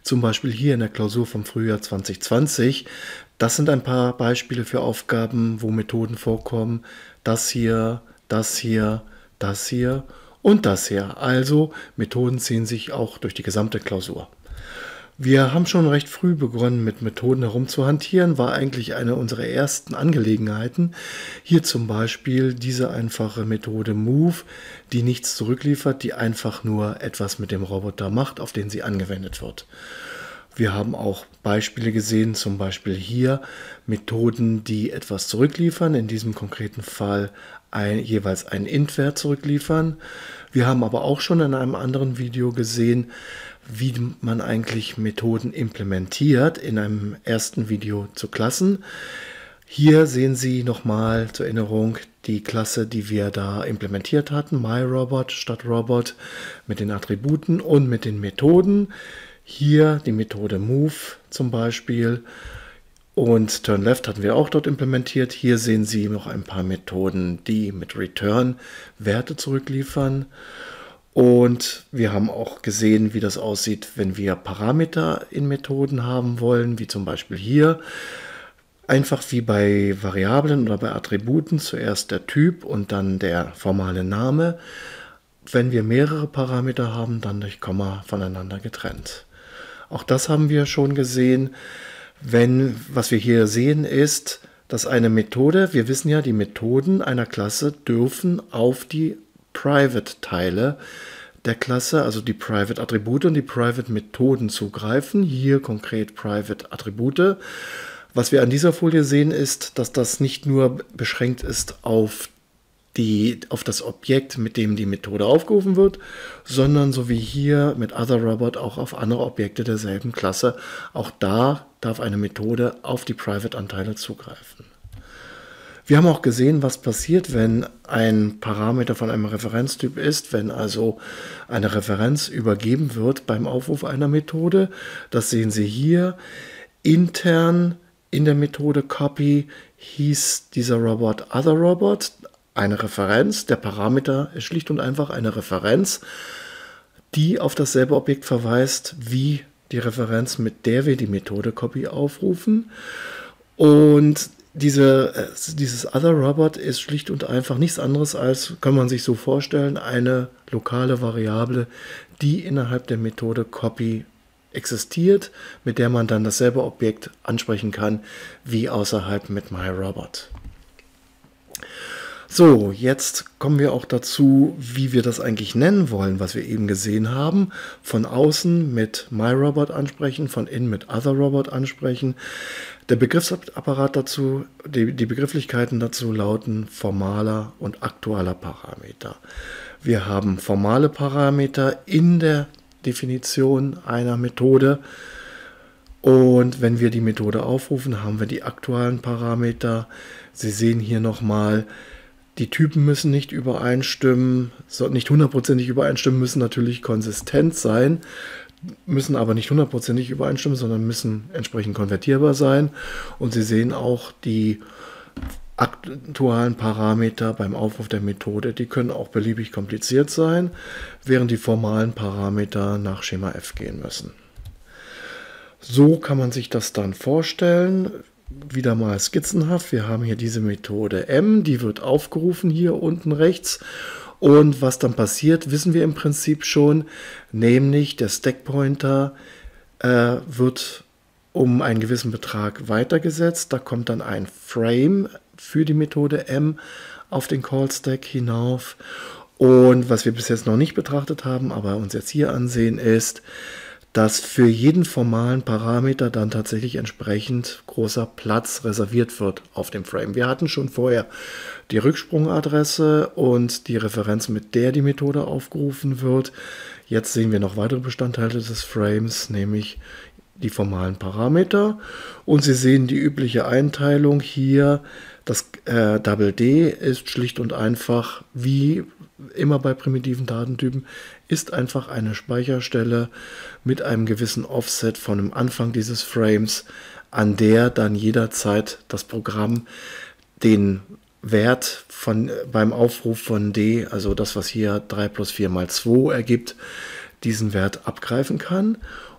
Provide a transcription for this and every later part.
zum Beispiel hier in der Klausur vom Frühjahr 2020. Das sind ein paar Beispiele für Aufgaben, wo Methoden vorkommen. Das hier, das hier, das hier und das hier. Also Methoden ziehen sich auch durch die gesamte Klausur. Wir haben schon recht früh begonnen, mit Methoden herumzuhantieren, war eigentlich eine unserer ersten Angelegenheiten. Hier zum Beispiel diese einfache Methode Move, die nichts zurückliefert, die einfach nur etwas mit dem Roboter macht, auf den sie angewendet wird. Wir haben auch Beispiele gesehen, zum Beispiel hier Methoden, die etwas zurückliefern, in diesem konkreten Fall jeweils einen Int-Wert zurückliefern. Wir haben aber auch schon in einem anderen Video gesehen, wie man eigentlich Methoden implementiert, in einem ersten Video zu Klassen. Hier sehen Sie nochmal zur Erinnerung die Klasse, die wir da implementiert hatten, MyRobot statt Robot, mit den Attributen und mit den Methoden. Hier die Methode Move zum Beispiel und TurnLeft hatten wir auch dort implementiert. Hier sehen Sie noch ein paar Methoden, die mit Return Werte zurückliefern. Und wir haben auch gesehen, wie das aussieht, wenn wir Parameter in Methoden haben wollen, wie zum Beispiel hier. Einfach wie bei Variablen oder bei Attributen, zuerst der Typ und dann der formale Name. Wenn wir mehrere Parameter haben, dann durch Komma voneinander getrennt. Auch das haben wir schon gesehen. Was wir hier sehen ist, dass eine Methode, wir wissen ja, die Methoden einer Klasse dürfen auf die Private-Teile der Klasse, also die Private-Attribute und die Private-Methoden zugreifen. Hier konkret Private-Attribute. Was wir an dieser Folie sehen, ist, dass das nicht nur beschränkt ist auf das Objekt, mit dem die Methode aufgerufen wird, sondern so wie hier mit OtherRobot auch auf andere Objekte derselben Klasse. Auch da darf eine Methode auf die Private-Anteile zugreifen. Wir haben auch gesehen, was passiert, wenn ein Parameter von einem Referenztyp ist, wenn also eine Referenz übergeben wird beim Aufruf einer Methode. Das sehen Sie hier. Intern in der Methode Copy hieß dieser Robot OtherRobot, eine Referenz. Der Parameter ist schlicht und einfach eine Referenz, die auf dasselbe Objekt verweist wie die Referenz, mit der wir die Methode Copy aufrufen. Und dieses OtherRobot ist schlicht und einfach nichts anderes als, kann man sich so vorstellen, eine lokale Variable, die innerhalb der Methode Copy existiert, mit der man dann dasselbe Objekt ansprechen kann wie außerhalb mit MyRobot. So, jetzt kommen wir auch dazu, wie wir das eigentlich nennen wollen, was wir eben gesehen haben. Von außen mit MyRobot ansprechen, von innen mit OtherRobot ansprechen. Der Begriffsapparat dazu, die Begrifflichkeiten dazu lauten formaler und aktueller Parameter. Wir haben formale Parameter in der Definition einer Methode. Und wenn wir die Methode aufrufen, haben wir die aktuellen Parameter. Sie sehen hier nochmal, die Typen müssen nicht übereinstimmen, nicht hundertprozentig übereinstimmen, müssen natürlich konsistent sein, müssen aber nicht hundertprozentig übereinstimmen, sondern müssen entsprechend konvertierbar sein. Und Sie sehen auch die aktuellen Parameter beim Aufruf der Methode, die können auch beliebig kompliziert sein, während die formalen Parameter nach Schema F gehen müssen. So kann man sich das dann vorstellen. Wieder mal skizzenhaft. Wir haben hier diese Methode M, die wird aufgerufen hier unten rechts. Und was dann passiert, wissen wir im Prinzip schon, nämlich der Stackpointer wird um einen gewissen Betrag weitergesetzt. Da kommt dann ein Frame für die Methode M auf den Call-Stack hinauf. Und was wir bis jetzt noch nicht betrachtet haben, aber uns jetzt hier ansehen, ist, dass für jeden formalen Parameter dann tatsächlich entsprechend großer Platz reserviert wird auf dem Frame. Wir hatten schon vorher die Rücksprungadresse und die Referenz, mit der die Methode aufgerufen wird. Jetzt sehen wir noch weitere Bestandteile des Frames, nämlich die formalen Parameter. Und Sie sehen die übliche Einteilung hier. Das Double D ist schlicht und einfach, wie immer bei primitiven Datentypen, ist einfach eine Speicherstelle mit einem gewissen Offset von dem Anfang dieses Frames, an der dann jederzeit das Programm den Wert beim Aufruf von D, also das, was hier 3 plus 4 mal 2 ergibt, diesen Wert abgreifen kann.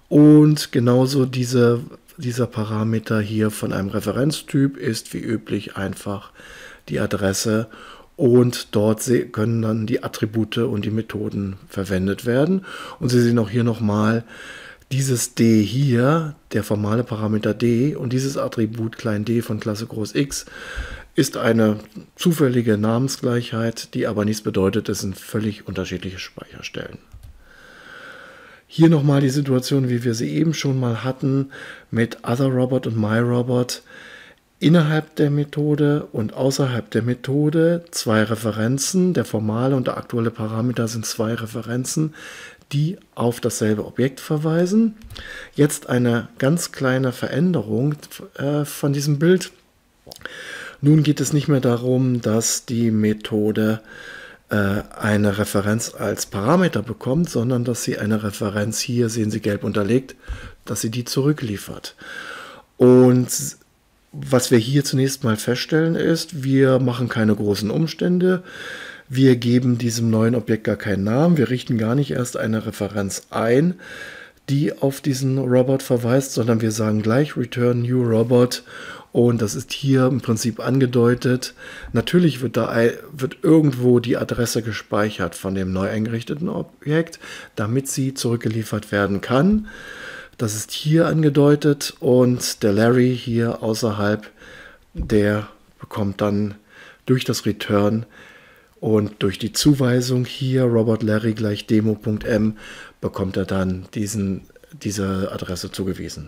Und genauso dieser Parameter hier von einem Referenztyp ist wie üblich einfach die Adresse und dort können dann die Attribute und die Methoden verwendet werden. Und Sie sehen auch hier nochmal dieses d hier, der formale Parameter d und dieses Attribut klein d von Klasse groß X ist eine zufällige Namensgleichheit, die aber nichts bedeutet, es sind völlig unterschiedliche Speicherstellen. Hier nochmal die Situation, wie wir sie eben schon mal hatten, mit OtherRobot und MyRobot. Innerhalb der Methode und außerhalb der Methode zwei Referenzen. Der formale und der aktuelle Parameter sind zwei Referenzen, die auf dasselbe Objekt verweisen. Jetzt eine ganz kleine Veränderung von diesem Bild. Nun geht es nicht mehr darum, dass die Methode eine Referenz als Parameter bekommt, sondern dass sie eine Referenz, hier sehen Sie gelb unterlegt, dass sie die zurückliefert. Und was wir hier zunächst mal feststellen ist, wir machen keine großen Umstände, wir geben diesem neuen Objekt gar keinen Namen, wir richten gar nicht erst eine Referenz ein, die auf diesen Robot verweist, sondern wir sagen gleich Return New Robot. Und das ist hier im Prinzip angedeutet. Natürlich wird irgendwo die Adresse gespeichert von dem neu eingerichteten Objekt, damit sie zurückgeliefert werden kann. Das ist hier angedeutet und der Larry hier außerhalb, der bekommt dann durch das Return und durch die Zuweisung hier Robot Larry gleich Demo.m bekommt er dann diese Adresse zugewiesen.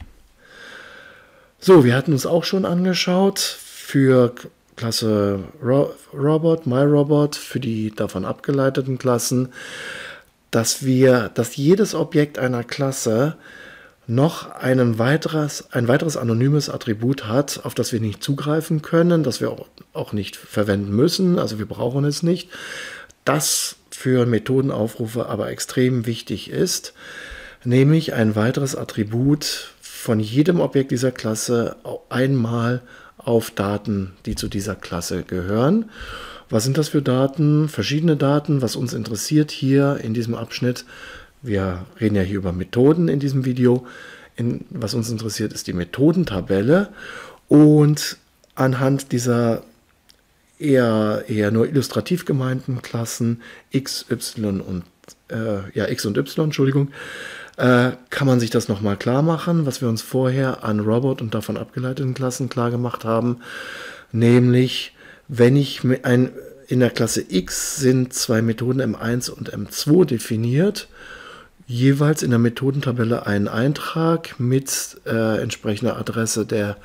So, wir hatten uns auch schon angeschaut für Klasse Robot, MyRobot, für die davon abgeleiteten Klassen, dass jedes Objekt einer Klasse noch ein weiteres anonymes Attribut hat, auf das wir nicht zugreifen können, das wir auch nicht verwenden müssen, also wir brauchen es nicht, das für Methodenaufrufe aber extrem wichtig ist, nämlich ein weiteres Attribut von jedem Objekt dieser Klasse einmal auf Daten, die zu dieser Klasse gehören. Was sind das für Daten? Verschiedene Daten, was uns interessiert hier in diesem Abschnitt. Wir reden ja hier über Methoden in diesem Video. Was uns interessiert, ist die Methodentabelle. Und anhand dieser eher nur illustrativ gemeinten Klassen X, Y und X und Y, Entschuldigung, kann man sich das nochmal klar machen, was wir uns vorher an Robot und davon abgeleiteten Klassen klar gemacht haben. Nämlich, wenn ich in der Klasse X sind zwei Methoden M1 und M2 definiert, jeweils in der Methodentabelle einen Eintrag mit entsprechender Adresse der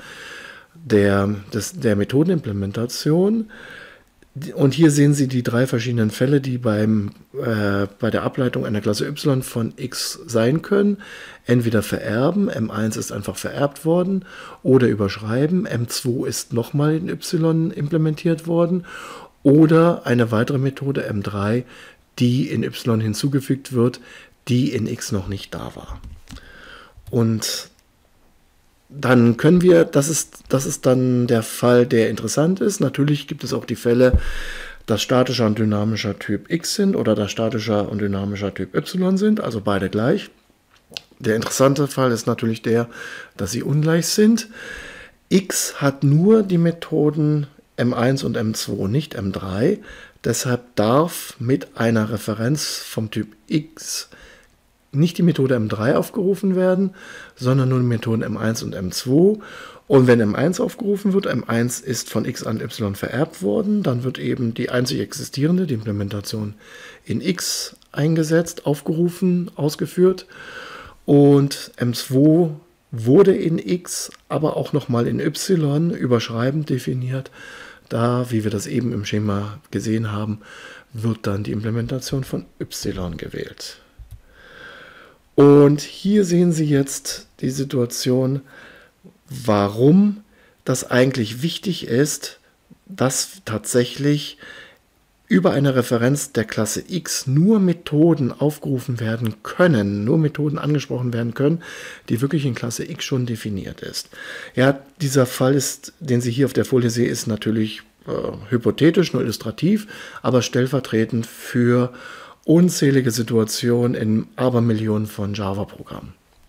Methodenimplementation. Und hier sehen Sie die drei verschiedenen Fälle, die bei der Ableitung einer Klasse Y von X sein können. Entweder vererben, M1 ist einfach vererbt worden, oder überschreiben, M2 ist nochmal in Y implementiert worden, oder eine weitere Methode, M3, die in Y hinzugefügt wird, die in X noch nicht da war. Und dann können wir, das ist dann der Fall, der interessant ist. Natürlich gibt es auch die Fälle, dass statischer und dynamischer Typ X sind oder dass statischer und dynamischer Typ Y sind, also beide gleich. Der interessante Fall ist natürlich der, dass sie ungleich sind. X hat nur die Methoden M1 und M2, nicht M3. Deshalb darf mit einer Referenz vom Typ X nicht die Methode M3 aufgerufen werden, sondern nur die Methoden M1 und M2. Und wenn M1 aufgerufen wird, M1 ist von X an Y vererbt worden, dann wird eben die einzig existierende, die Implementation in X eingesetzt, aufgerufen, ausgeführt. Und M2 wurde in X, aber auch nochmal in Y überschreibend definiert. Da, wie wir das eben im Schema gesehen haben, wird dann die Implementation von Y gewählt. Und hier sehen Sie jetzt die Situation, warum das eigentlich wichtig ist, dass tatsächlich über eine Referenz der Klasse X nur Methoden aufgerufen werden können, nur Methoden angesprochen werden können, die wirklich in Klasse X schon definiert ist. Ja, dieser Fall den Sie hier auf der Folie sehen, ist natürlich hypothetisch, nur illustrativ, aber stellvertretend für unzählige Situationen in Abermillionen von Java-Programmen.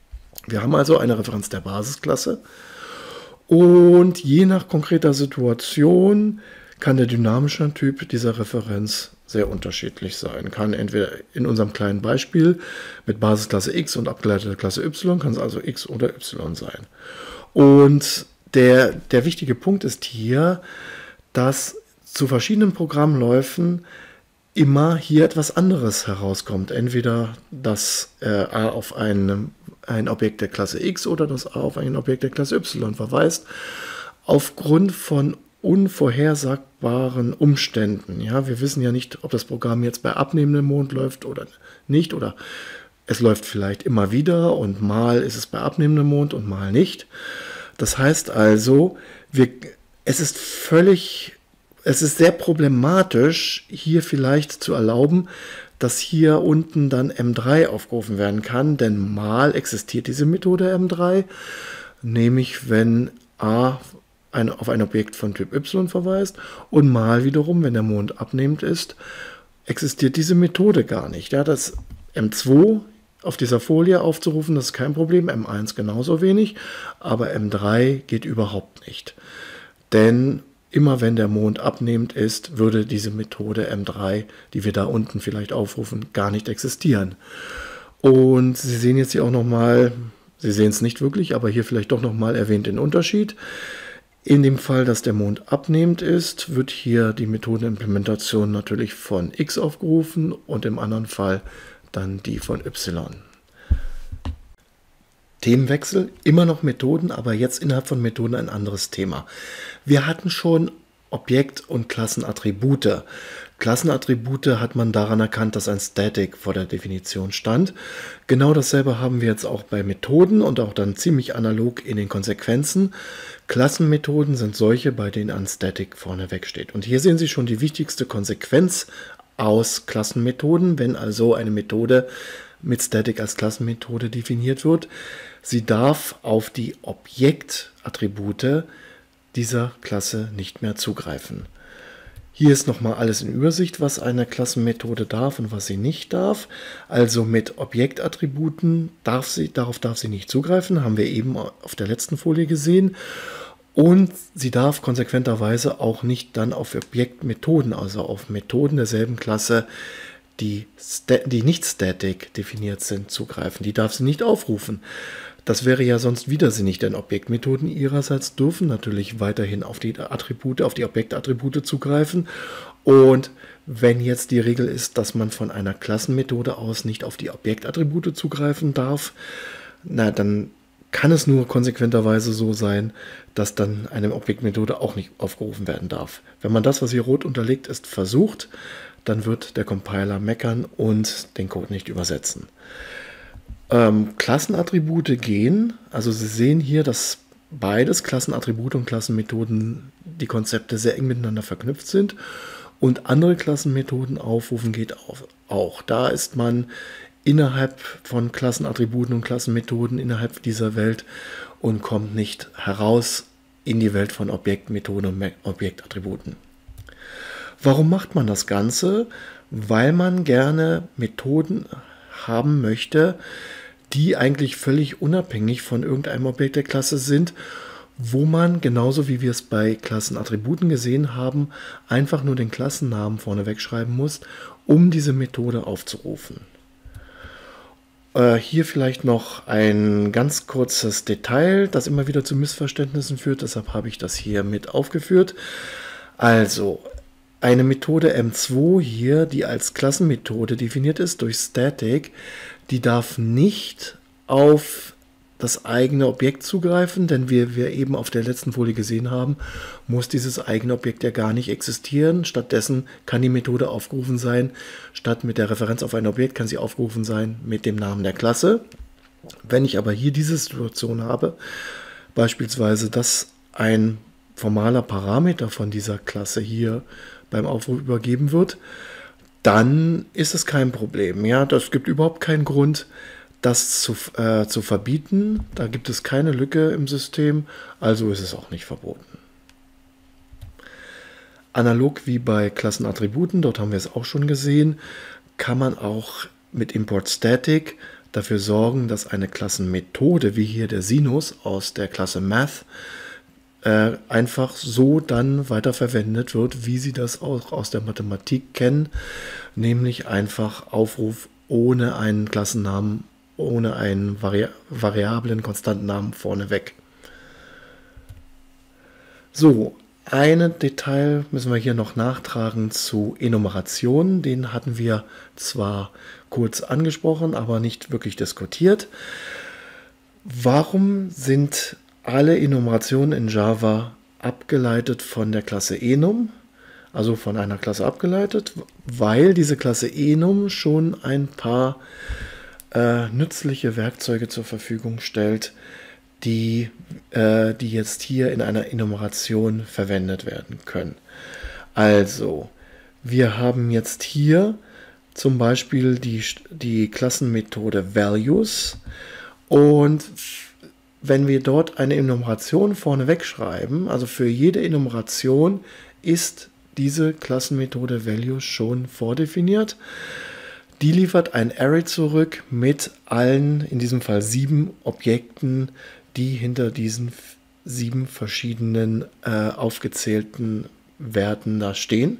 Wir haben also eine Referenz der Basisklasse und je nach konkreter Situation kann der dynamische Typ dieser Referenz sehr unterschiedlich sein. Kann entweder in unserem kleinen Beispiel mit Basisklasse X und abgeleiteter Klasse Y, kann es also X oder Y sein. Und der wichtige Punkt ist hier, dass zu verschiedenen Programmläufen immer hier etwas anderes herauskommt. Entweder das A auf ein Objekt der Klasse X oder das A auf ein Objekt der Klasse Y verweist, aufgrund von unvorhersagbaren Umständen. Ja, wir wissen ja nicht, ob das Programm jetzt bei abnehmendem Mond läuft oder nicht, oder es läuft vielleicht immer wieder und mal ist es bei abnehmendem Mond und mal nicht. Das heißt also, es ist sehr problematisch, hier vielleicht zu erlauben, dass hier unten dann M3 aufgerufen werden kann, denn mal existiert diese Methode M3, nämlich wenn A auf ein Objekt von Typ Y verweist und mal wiederum, wenn der Mond abnehmend ist, existiert diese Methode gar nicht. Ja, das M2 auf dieser Folie aufzurufen, das ist kein Problem, M1 genauso wenig, aber M3 geht überhaupt nicht. Denn immer wenn der Mond abnehmend ist, würde diese Methode M3, die wir da unten vielleicht aufrufen, gar nicht existieren. Und Sie sehen jetzt hier auch nochmal, Sie sehen es nicht wirklich, aber hier vielleicht doch nochmal erwähnt den Unterschied. In dem Fall, dass der Mond abnehmend ist, wird hier die Methodenimplementation natürlich von X aufgerufen und im anderen Fall dann die von Y. Themenwechsel, immer noch Methoden, aber jetzt innerhalb von Methoden ein anderes Thema. Wir hatten schon Objekt- und Klassenattribute. Klassenattribute hat man daran erkannt, dass ein Static vor der Definition stand. Genau dasselbe haben wir jetzt auch bei Methoden und auch dann ziemlich analog in den Konsequenzen. Klassenmethoden sind solche, bei denen ein Static vorneweg steht. Und hier sehen Sie schon die wichtigste Konsequenz aus Klassenmethoden, wenn also eine Methode mit Static als Klassenmethode definiert wird. Sie darf auf die Objektattribute dieser Klasse nicht mehr zugreifen. Hier ist nochmal alles in Übersicht, was eine Klassenmethode darf und was sie nicht darf. Also mit Objektattributen darauf darf sie nicht zugreifen, haben wir eben auf der letzten Folie gesehen. Und sie darf konsequenterweise auch nicht dann auf Objektmethoden, also auf Methoden derselben Klasse, die nicht static definiert sind, zugreifen. Die darf sie nicht aufrufen. Das wäre ja sonst widersinnig, denn Objektmethoden ihrerseits dürfen natürlich weiterhin auf die Objektattribute zugreifen. Und wenn jetzt die Regel ist, dass man von einer Klassenmethode aus nicht auf die Objektattribute zugreifen darf, na, dann kann es nur konsequenterweise so sein, dass dann eine Objektmethode auch nicht aufgerufen werden darf. Wenn man das, was hier rot unterlegt ist, versucht, dann wird der Compiler meckern und den Code nicht übersetzen. Klassenattribute gehen, also Sie sehen hier, dass beides, Klassenattribute und Klassenmethoden, die Konzepte sehr eng miteinander verknüpft sind, und andere Klassenmethoden aufrufen geht auch. Da ist man innerhalb von Klassenattributen und Klassenmethoden innerhalb dieser Welt und kommt nicht heraus in die Welt von Objektmethoden und Objektattributen. Warum macht man das Ganze? Weil man gerne Methoden haben möchte, die eigentlich völlig unabhängig von irgendeinem Objekt der Klasse sind, wo man, genauso wie wir es bei Klassenattributen gesehen haben, einfach nur den Klassennamen vorneweg schreiben muss, um diese Methode aufzurufen. Hier vielleicht noch ein ganz kurzes Detail, das immer wieder zu Missverständnissen führt, deshalb habe ich das hier mit aufgeführt. Also, eine Methode M2 hier, die als Klassenmethode definiert ist durch Static, die darf nicht auf das eigene Objekt zugreifen, denn wie wir eben auf der letzten Folie gesehen haben, muss dieses eigene Objekt ja gar nicht existieren. Stattdessen kann die Methode aufgerufen sein, statt mit der Referenz auf ein Objekt kann sie aufgerufen sein mit dem Namen der Klasse. Wenn ich aber hier diese Situation habe, beispielsweise, dass ein formaler Parameter von dieser Klasse hier beim Aufruf übergeben wird, dann ist es kein Problem. Ja, das gibt überhaupt keinen Grund, das zu verbieten. Da gibt es keine Lücke im System, also ist es auch nicht verboten. Analog wie bei Klassenattributen, dort haben wir es auch schon gesehen, kann man auch mit Import Static dafür sorgen, dass eine Klassenmethode, wie hier der Sinus aus der Klasse Math, einfach so dann weiterverwendet wird, wie Sie das auch aus der Mathematik kennen, nämlich einfach Aufruf ohne einen Klassennamen, ohne einen variablen, konstanten Namen vorneweg. So, ein Detail müssen wir hier noch nachtragen zu Enumeration. Den hatten wir zwar kurz angesprochen, aber nicht wirklich diskutiert. Warum sind alle Enumerationen in Java abgeleitet von der Klasse enum, also von einer Klasse abgeleitet? Weil diese Klasse enum schon ein paar nützliche Werkzeuge zur Verfügung stellt, die jetzt hier in einer Enumeration verwendet werden können. Also, wir haben jetzt hier zum Beispiel die Klassenmethode Values, und wenn wir dort eine Enumeration vorneweg schreiben, also für jede Enumeration ist diese Klassenmethode Values schon vordefiniert. Die liefert ein Array zurück mit allen, in diesem Fall 7 Objekten, die hinter diesen 7 verschiedenen aufgezählten Werten da stehen.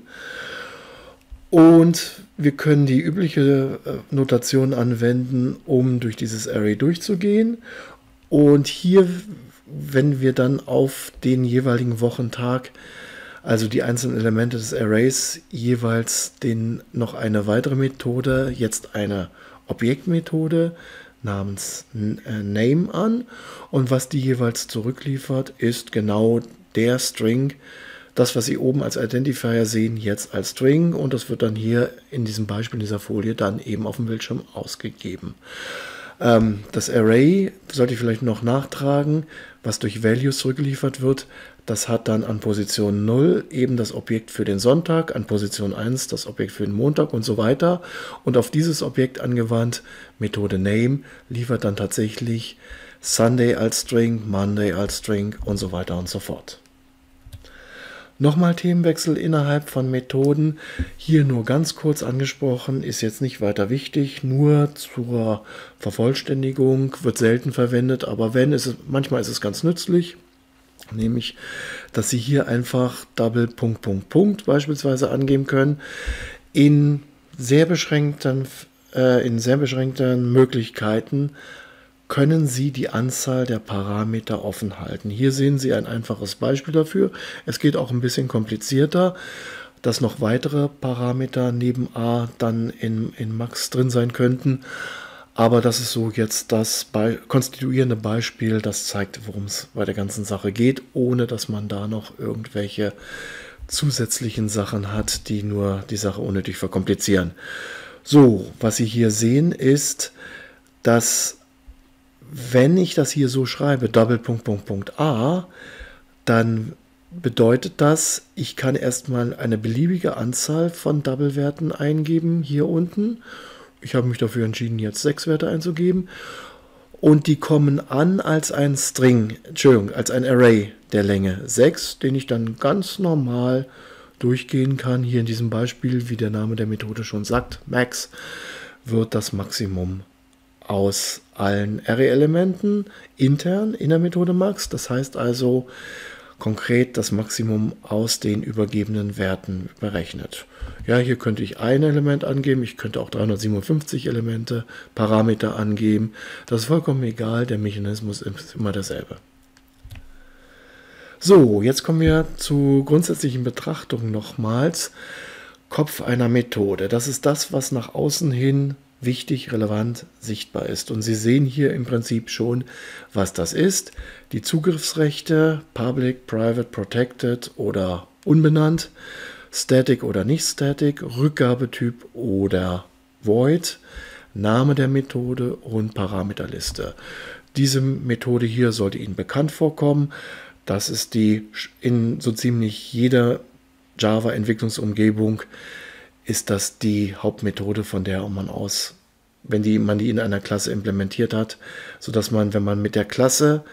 Und wir können die übliche Notation anwenden, um durch dieses Array durchzugehen. Und hier, wenn wir dann auf den jeweiligen Wochentag, also die einzelnen Elemente des Arrays, jeweils noch eine weitere Methode, jetzt eine Objektmethode namens Name an, und was die jeweils zurückliefert, ist genau der String, das, was Sie oben als Identifier sehen, jetzt als String, und das wird dann hier in diesem Beispiel, in dieser Folie, dann eben auf dem Bildschirm ausgegeben. Das Array, sollte ich vielleicht noch nachtragen, was durch Values zurückgeliefert wird, das hat dann an Position 0 eben das Objekt für den Sonntag, an Position 1 das Objekt für den Montag und so weiter. Und auf dieses Objekt angewandt, Methode Name, liefert dann tatsächlich Sunday als String, Monday als String und so weiter und so fort. Nochmal Themenwechsel innerhalb von Methoden, hier nur ganz kurz angesprochen, ist jetzt nicht weiter wichtig, nur zur Vervollständigung, wird selten verwendet, aber manchmal ist es ganz nützlich, nämlich, dass Sie hier einfach Double Punkt Punkt Punkt beispielsweise angeben können, in sehr beschränkten Möglichkeiten können Sie die Anzahl der Parameter offen halten. Hier sehen Sie ein einfaches Beispiel dafür. Es geht auch ein bisschen komplizierter, dass noch weitere Parameter neben a dann in Max drin sein könnten. Aber das ist so jetzt das konstituierende Beispiel, das zeigt, worum es bei der ganzen Sache geht, ohne dass man da noch irgendwelche zusätzlichen Sachen hat, die nur die Sache unnötig verkomplizieren. So, was Sie hier sehen ist, dass wenn ich das hier so schreibe, Double Punkt Punkt Punkt A, dann bedeutet das, ich kann erstmal eine beliebige Anzahl von Double-Werten eingeben, hier unten. Ich habe mich dafür entschieden, jetzt 6 Werte einzugeben. Und die kommen an als ein als ein Array der Länge 6, den ich dann ganz normal durchgehen kann. Hier in diesem Beispiel, wie der Name der Methode schon sagt, Max, wird das Maximum aus allen Array-Elementen intern in der Methode Max. Das heißt also konkret das Maximum aus den übergebenen Werten berechnet. Ja, hier könnte ich ein Element angeben, ich könnte auch 357 Elemente, Parameter angeben. Das ist vollkommen egal, der Mechanismus ist immer derselbe. So, jetzt kommen wir zu grundsätzlichen Betrachtungen nochmals. Kopf einer Methode. Das ist das, was nach außen hin wichtig, relevant, sichtbar ist. Und Sie sehen hier im Prinzip schon, was das ist. Die Zugriffsrechte, Public, Private, Protected oder unbenannt, Static oder nicht Static, Rückgabetyp oder Void, Name der Methode und Parameterliste. Diese Methode hier sollte Ihnen bekannt vorkommen. Das ist die in so ziemlich jeder Java-Entwicklungsumgebung ist das die Hauptmethode, von der man aus, wenn man die in einer Klasse implementiert hat, sodass man, wenn man mit der Klasse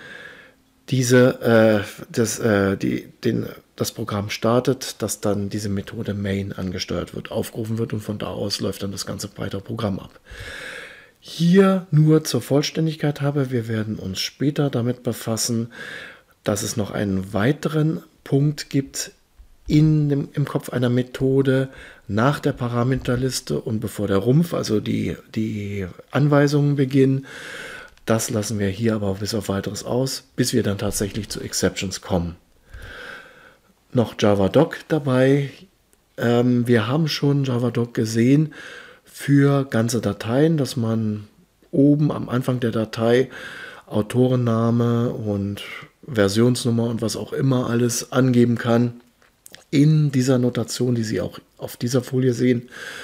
das Programm startet, dass dann diese Methode Main angesteuert wird, aufgerufen wird und von da aus läuft dann das ganze weitere Programm ab. Hier nur zur Vollständigkeit halber, wir werden uns später damit befassen, dass es noch einen weiteren Punkt gibt im Kopf einer Methode nach der Parameterliste und bevor der Rumpf, also die Anweisungen beginnen. Das lassen wir hier aber bis auf weiteres aus, bis wir dann tatsächlich zu Exceptions kommen. Noch JavaDoc dabei. Wir haben schon JavaDoc gesehen für ganze Dateien, dass man oben am Anfang der Datei Autorenname und Versionsnummer und was auch immer alles angeben kann. In dieser Notation, die Sie auch auf dieser Folie sehen,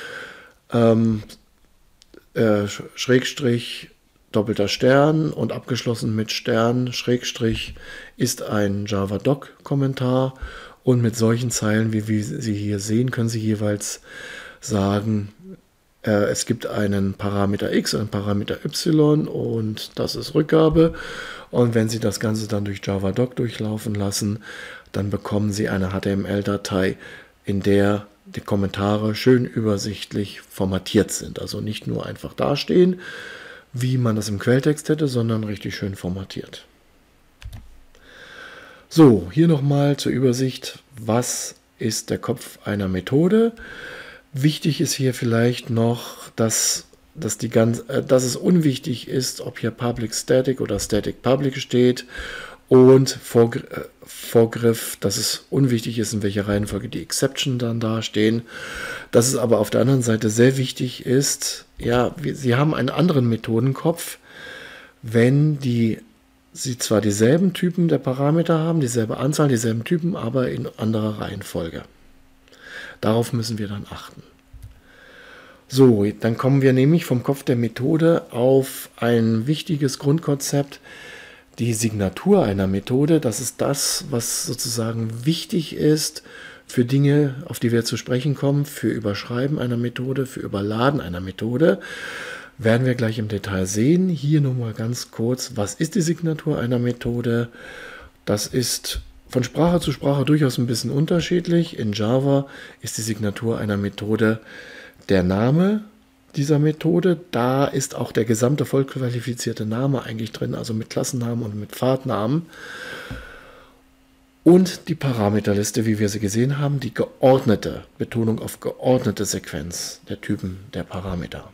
Schrägstrich, doppelter Stern und abgeschlossen mit Stern, Schrägstrich ist ein JavaDoc-Kommentar und mit solchen Zeilen, wie Sie hier sehen, können Sie jeweils sagen, es gibt einen Parameter x, einen Parameter y und das ist Rückgabe. Und wenn Sie das Ganze dann durch JavaDoc durchlaufen lassen, dann bekommen Sie eine HTML-Datei, in der die Kommentare schön übersichtlich formatiert sind. Also nicht nur einfach dastehen, wie man das im Quelltext hätte, sondern richtig schön formatiert. So, hier nochmal zur Übersicht, was ist der Kopf einer Methode? Wichtig ist hier vielleicht noch, dass es unwichtig ist, ob hier Public Static oder Static Public steht und Vorgriff, dass es unwichtig ist, in welcher Reihenfolge die Exception dann dastehen. Dass es aber auf der anderen Seite sehr wichtig ist, ja, Sie haben einen anderen Methodenkopf, wenn Sie zwar dieselben Typen der Parameter haben, dieselbe Anzahl, dieselben Typen, aber in anderer Reihenfolge. Darauf müssen wir dann achten. So, dann kommen wir nämlich vom Kopf der Methode auf ein wichtiges Grundkonzept, die Signatur einer Methode. Das ist das, was sozusagen wichtig ist für Dinge, auf die wir zu sprechen kommen, für Überschreiben einer Methode, für Überladen einer Methode. Werden wir gleich im Detail sehen. Hier nur mal ganz kurz, was ist die Signatur einer Methode? Das ist von Sprache zu Sprache durchaus ein bisschen unterschiedlich. In Java ist die Signatur einer Methode der Name dieser Methode. Da ist auch der gesamte vollqualifizierte Name eigentlich drin, also mit Klassennamen und mit Pfadnamen. Und die Parameterliste, wie wir sie gesehen haben, die geordnete, Betonung auf geordnete Sequenz der Typen der Parameter.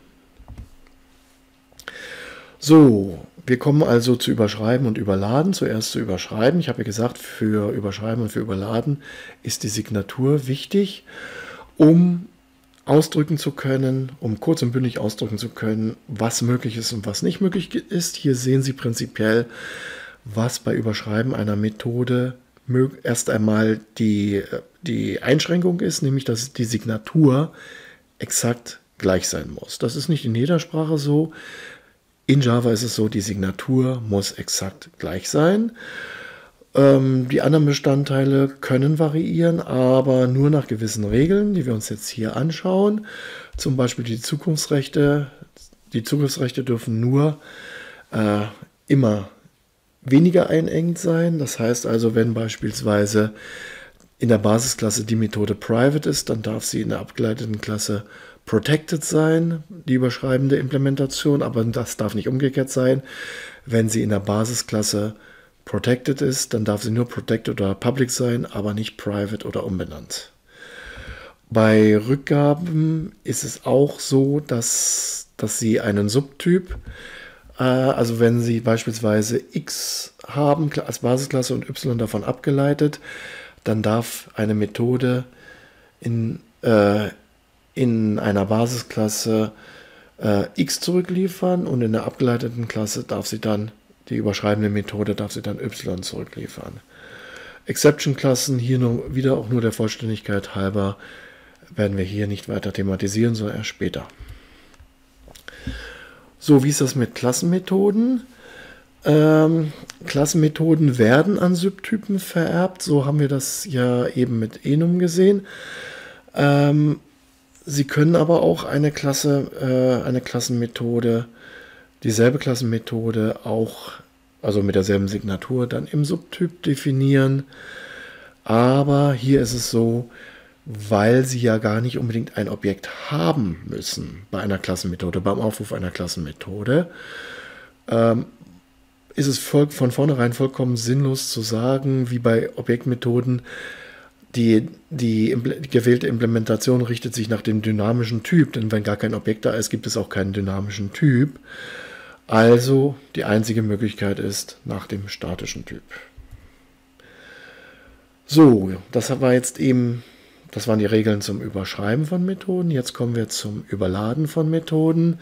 So, wir kommen also zu Überschreiben und Überladen. Zuerst zu Überschreiben. Ich habe ja gesagt, für Überschreiben und für Überladen ist die Signatur wichtig, um ausdrücken zu können, um kurz und bündig ausdrücken zu können, was möglich ist und was nicht möglich ist. Hier sehen Sie prinzipiell, was bei Überschreiben einer Methode erst einmal die Einschränkung ist, nämlich dass die Signatur exakt gleich sein muss. Das ist nicht in jeder Sprache so. In Java ist es so, die Signatur muss exakt gleich sein. Die anderen Bestandteile können variieren, aber nur nach gewissen Regeln, die wir uns jetzt hier anschauen. Zum Beispiel die Zugriffsrechte. Die Zugriffsrechte dürfen nur immer weniger einengend sein. Das heißt also, wenn beispielsweise in der Basisklasse die Methode private ist, dann darf sie in der abgeleiteten Klasse protected sein, die überschreibende Implementation, aber das darf nicht umgekehrt sein. Wenn sie in der Basisklasse protected ist, dann darf sie nur protected oder public sein, aber nicht private oder unbenannt. Bei Rückgaben ist es auch so, dass sie einen Subtyp, also wenn Sie beispielsweise x haben als Basisklasse und y davon abgeleitet, dann darf eine Methode in einer Basisklasse x zurückliefern und in der abgeleiteten Klasse darf sie dann, die überschreibende Methode darf sie dann y zurückliefern. Exception-Klassen, hier nur, wieder auch nur der Vollständigkeit halber, werden wir hier nicht weiter thematisieren, sondern erst später. So, wie ist das mit Klassenmethoden? Klassenmethoden werden an Subtypen vererbt, so haben wir das ja eben mit enum gesehen. Sie können aber auch eine Klassenmethode, dieselbe Klassenmethode auch, also mit derselben Signatur, dann im Subtyp definieren. Aber hier ist es so, weil sie ja gar nicht unbedingt ein Objekt haben müssen bei einer Klassenmethode, beim Aufruf einer Klassenmethode, ist es von vornherein vollkommen sinnlos zu sagen, wie bei Objektmethoden, die gewählte Implementation richtet sich nach dem dynamischen Typ, denn wenn gar kein Objekt da ist, gibt es auch keinen dynamischen Typ. Also die einzige Möglichkeit ist nach dem statischen Typ. So, das waren die Regeln zum Überschreiben von Methoden. Jetzt kommen wir zum Überladen von Methoden.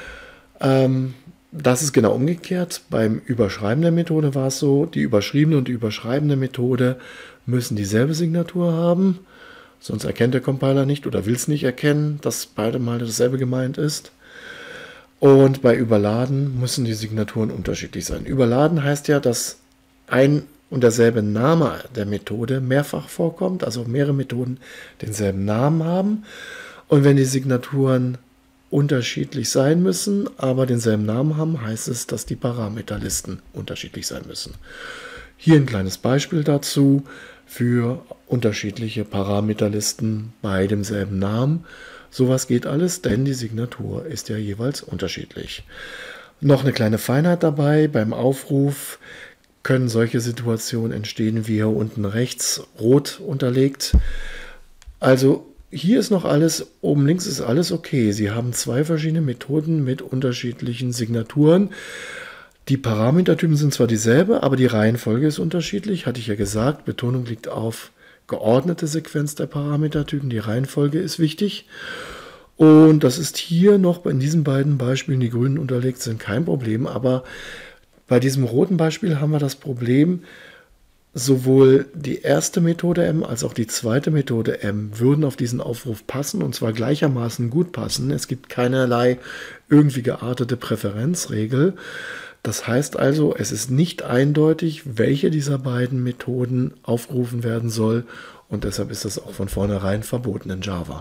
Das ist genau umgekehrt. Beim Überschreiben der Methode war es so, die überschriebene und die überschreibende Methode müssen dieselbe Signatur haben, sonst erkennt der Compiler nicht oder will es nicht erkennen, dass beide mal dasselbe gemeint ist. Und bei Überladen müssen die Signaturen unterschiedlich sein. Überladen heißt ja, dass ein und derselbe Name der Methode mehrfach vorkommt, also mehrere Methoden denselben Namen haben. Und wenn die Signaturen unterschiedlich sein müssen, aber denselben Namen haben, heißt es, dass die Parameterlisten unterschiedlich sein müssen. Hier ein kleines Beispiel dazu für unterschiedliche Parameterlisten bei demselben Namen. Sowas geht alles, denn die Signatur ist ja jeweils unterschiedlich. Noch eine kleine Feinheit dabei, beim Aufruf können solche Situationen entstehen, wie hier unten rechts rot unterlegt. Also hier ist noch alles, oben links ist alles okay. Sie haben zwei verschiedene Methoden mit unterschiedlichen Signaturen. Die Parametertypen sind zwar dieselbe, aber die Reihenfolge ist unterschiedlich, hatte ich ja gesagt. Betonung liegt auf geordnete Sequenz der Parametertypen. Die Reihenfolge ist wichtig. Und das ist hier noch in diesen beiden Beispielen, die grünen unterlegt sind, kein Problem. Aber bei diesem roten Beispiel haben wir das Problem, sowohl die erste Methode M als auch die zweite Methode M würden auf diesen Aufruf passen und zwar gleichermaßen gut passen. Es gibt keinerlei irgendwie geartete Präferenzregel. Das heißt also, es ist nicht eindeutig, welche dieser beiden Methoden aufgerufen werden soll und deshalb ist das auch von vornherein verboten in Java.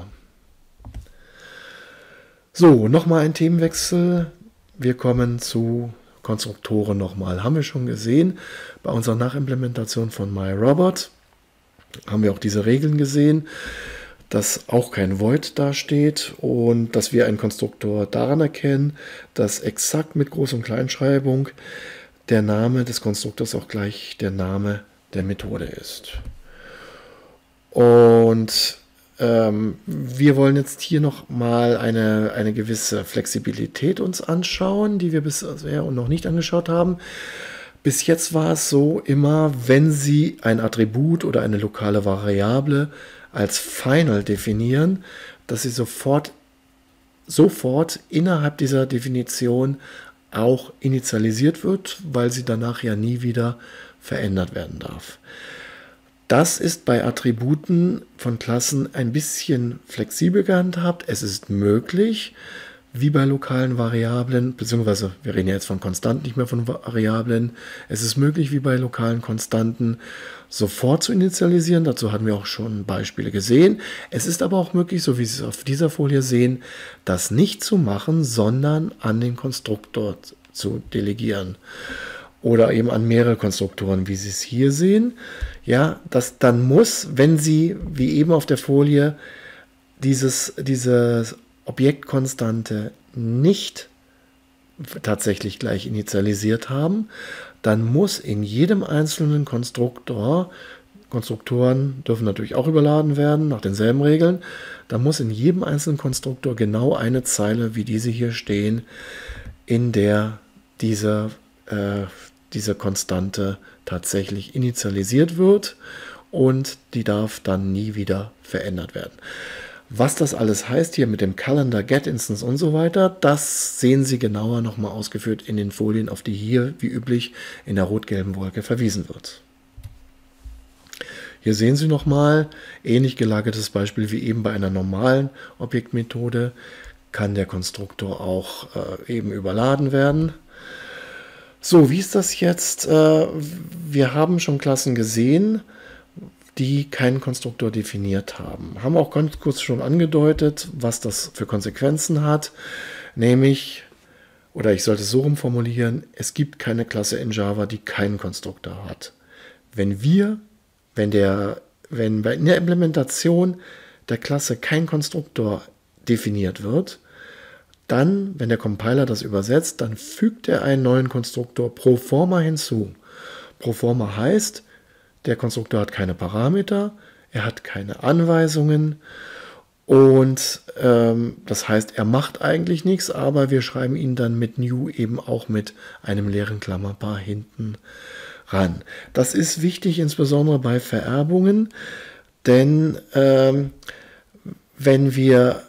So, nochmal ein Themenwechsel. Wir kommen zu Konstruktoren nochmal. Haben wir schon gesehen, bei unserer Nachimplementation von MyRobot haben wir auch diese Regeln gesehen, dass auch kein Void dasteht und dass wir einen Konstruktor daran erkennen, dass exakt mit Groß- und Kleinschreibung der Name des Konstruktors auch gleich der Name der Methode ist. Und wir wollen jetzt hier nochmal eine gewisse Flexibilität uns anschauen, die wir bisher noch nicht angeschaut haben. Bis jetzt war es so immer, wenn Sie ein Attribut oder eine lokale Variable als Final definieren, dass sie sofort innerhalb dieser Definition auch initialisiert wird, weil sie danach ja nie wieder verändert werden darf. Das ist bei Attributen von Klassen ein bisschen flexibel gehandhabt. Es ist möglich, wie bei lokalen Variablen, beziehungsweise wir reden ja jetzt von Konstanten, nicht mehr von Variablen. Es ist möglich, wie bei lokalen Konstanten, sofort zu initialisieren. Dazu hatten wir auch schon Beispiele gesehen. Es ist aber auch möglich, so wie Sie es auf dieser Folie sehen, das nicht zu machen, sondern an den Konstruktor zu delegieren. Oder eben an mehrere Konstruktoren, wie Sie es hier sehen. Ja, das dann muss, wenn Sie, wie eben auf der Folie, diese Objektkonstante nicht tatsächlich gleich initialisiert haben, dann muss in jedem einzelnen Konstruktoren dürfen natürlich auch überladen werden, nach denselben Regeln, da muss in jedem einzelnen Konstruktor genau eine Zeile, wie diese hier stehen, in der diese Konstante tatsächlich initialisiert wird und die darf dann nie wieder verändert werden. Was das alles heißt hier mit dem Calendar, GetInstance und so weiter, das sehen Sie genauer nochmal ausgeführt in den Folien, auf die hier wie üblich in der rot-gelben Wolke verwiesen wird. Hier sehen Sie nochmal ähnlich gelagertes Beispiel wie eben bei einer normalen Objektmethode, kann der Konstruktor auch eben überladen werden. So, wie ist das jetzt? Wir haben schon Klassen gesehen, die keinen Konstruktor definiert haben. Haben auch ganz kurz schon angedeutet, was das für Konsequenzen hat. Nämlich, oder ich sollte es so rumformulieren, es gibt keine Klasse in Java, die keinen Konstruktor hat. Wenn in der Implementation der Klasse kein Konstruktor definiert wird, dann, wenn der Compiler das übersetzt, dann fügt er einen neuen Konstruktor Proforma hinzu. Proforma heißt, der Konstruktor hat keine Parameter, er hat keine Anweisungen und das heißt, er macht eigentlich nichts, aber wir schreiben ihn dann mit new eben auch mit einem leeren Klammerpaar hinten ran. Das ist wichtig, insbesondere bei Vererbungen, denn wenn wir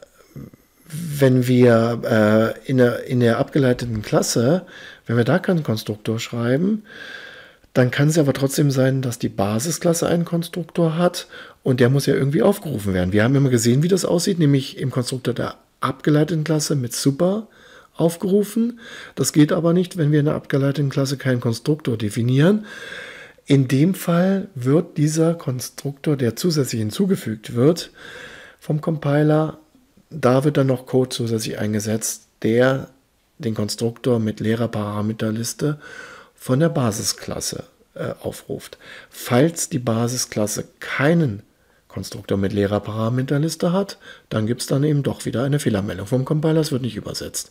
in der abgeleiteten Klasse, wenn wir da keinen Konstruktor schreiben, dann kann es aber trotzdem sein, dass die Basisklasse einen Konstruktor hat und der muss ja irgendwie aufgerufen werden. Wir haben immer gesehen, wie das aussieht, nämlich im Konstruktor der abgeleiteten Klasse mit super aufgerufen. Das geht aber nicht, wenn wir in der abgeleiteten Klasse keinen Konstruktor definieren. In dem Fall wird dieser Konstruktor, der zusätzlich hinzugefügt wird, vom Compiler, da wird dann noch Code zusätzlich eingesetzt, der den Konstruktor mit leerer Parameterliste von der Basisklasse aufruft. Falls die Basisklasse keinen Konstruktor mit leerer Parameterliste hat, dann gibt es dann eben doch wieder eine Fehlermeldung vom Compiler, es wird nicht übersetzt.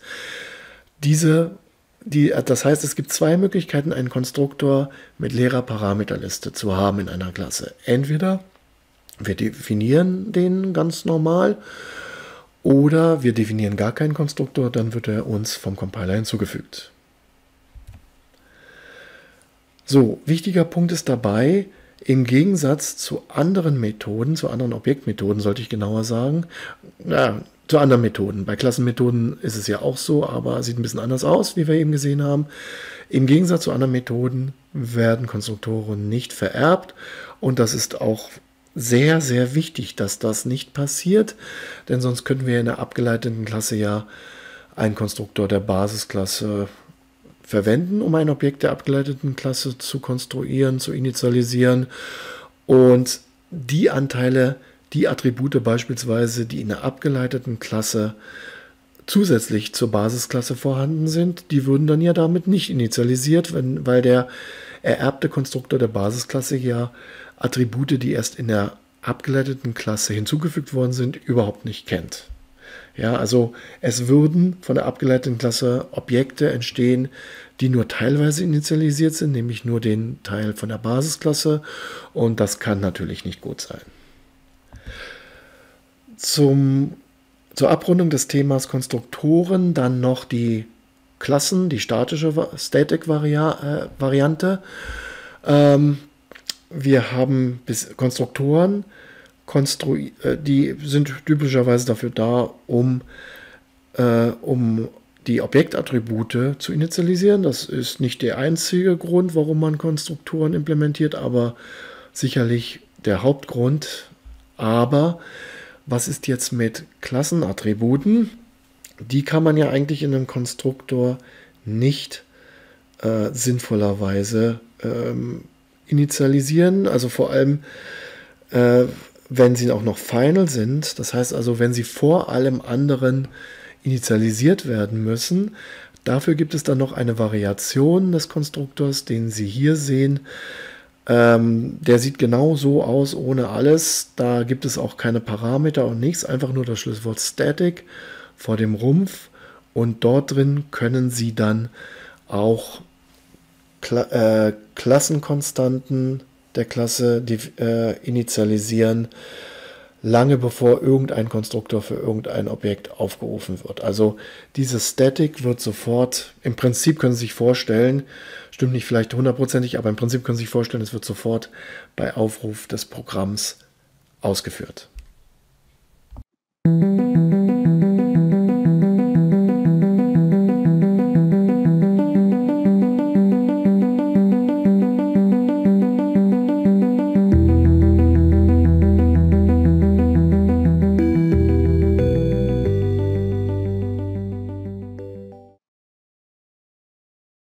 Das heißt, es gibt zwei Möglichkeiten, einen Konstruktor mit leerer Parameterliste zu haben in einer Klasse. Entweder wir definieren den ganz normal oder wir definieren gar keinen Konstruktor, dann wird er uns vom Compiler hinzugefügt. So, wichtiger Punkt ist dabei, im Gegensatz zu anderen Methoden, zu anderen Objektmethoden sollte ich genauer sagen, zu anderen Methoden. Bei Klassenmethoden ist es ja auch so, aber sieht ein bisschen anders aus, wie wir eben gesehen haben. Im Gegensatz zu anderen Methoden werden Konstruktoren nicht vererbt und das ist auch sehr, sehr wichtig, dass das nicht passiert, denn sonst könnten wir in der abgeleiteten Klasse ja einen Konstruktor der Basisklasse verwenden, um ein Objekt der abgeleiteten Klasse zu konstruieren, zu initialisieren und die Anteile, die Attribute beispielsweise, die in der abgeleiteten Klasse zusätzlich zur Basisklasse vorhanden sind, die würden dann ja damit nicht initialisiert, weil der ererbte Konstruktor der Basisklasse ja Attribute, die erst in der abgeleiteten Klasse hinzugefügt worden sind, überhaupt nicht kennt. Ja, also es würden von der abgeleiteten Klasse Objekte entstehen, die nur teilweise initialisiert sind, nämlich nur den Teil von der Basisklasse und das kann natürlich nicht gut sein. Zur Abrundung des Themas Konstruktoren dann noch die Klassen, die statische Static-Variante. Wir haben Konstruktoren, die sind typischerweise dafür da, um die Objektattribute zu initialisieren. Das ist nicht der einzige Grund, warum man Konstruktoren implementiert, aber sicherlich der Hauptgrund. Aber was ist jetzt mit Klassenattributen? Die kann man ja eigentlich in einem Konstruktor nicht sinnvollerweise initialisieren. Also vor allem, wenn sie auch noch final sind. Das heißt also, wenn sie vor allem anderen initialisiert werden müssen. Dafür gibt es dann noch eine Variation des Konstruktors, den Sie hier sehen. Der sieht genau so aus, ohne alles. Da gibt es auch keine Parameter und nichts, einfach nur das Schlüsselwort Static vor dem Rumpf. Und dort drin können Sie dann auch Klassenkonstanten der Klasse initialisieren, lange bevor irgendein Konstruktor für irgendein Objekt aufgerufen wird. Also dieses Static wird sofort, im Prinzip können Sie sich vorstellen, stimmt nicht vielleicht hundertprozentig, aber im Prinzip können Sie sich vorstellen, es wird sofort bei Aufruf des Programms ausgeführt.